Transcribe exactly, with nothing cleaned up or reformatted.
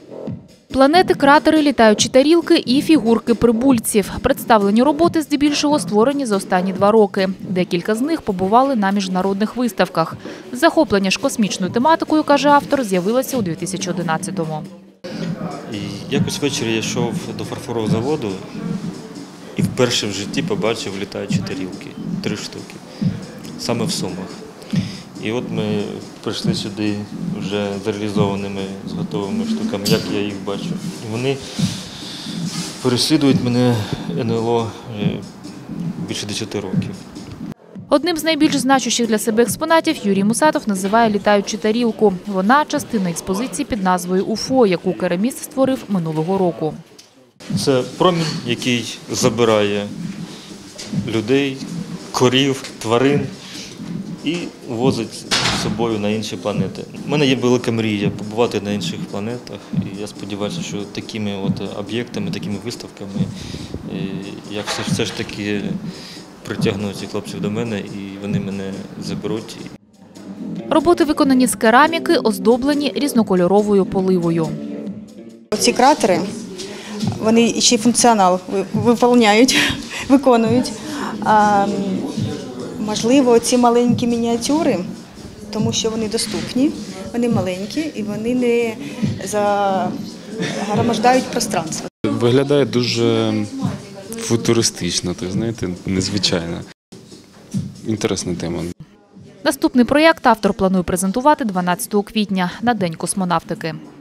Планети, кратери, літаючі тарілки і фігурки прибульців. Представлені роботи здебільшого створені за останні два роки. Декілька з них побували на міжнародних виставках. Захоплення ж космічною тематикою, каже автор, з'явилося у дві тисячі одинадцятому. І якось ввечері я йшов до фарфорового заводу і вперше в житті побачив літаючі тарілки. Три штуки. Саме в Сумах. І от ми прийшли сюди вже з реалізованими, з готовими штуками, як я їх бачу. І вони переслідують мене ен ел о більше десяти років. Одним з найбільш значущих для себе експонатів Юрій Мусатов називає літаючу тарілку. Вона – частина експозиції під назвою «УФО», яку кераміст створив минулого року. Це промінь, який забирає людей, корів, тварин і возить з собою на інші планети. У мене є велика мрія побувати на інших планетах. І я сподіваюся, що такими от об'єктами, такими виставками я все, все ж таки притягну цих хлопців до мене і вони мене заберуть. Роботи виконані з кераміки, оздоблені різнокольоровою поливою. Ці кратери, вони ще й функціонал виконують, виконують. А, можливо, ці маленькі мініатюри, тому що вони доступні, вони маленькі і вони не загромождають пространство. Виглядає дуже футуристично, так, знаєте, незвичайно. Інтересна тема. Наступний проєкт автор планує презентувати дванадцятого квітня на День космонавтики.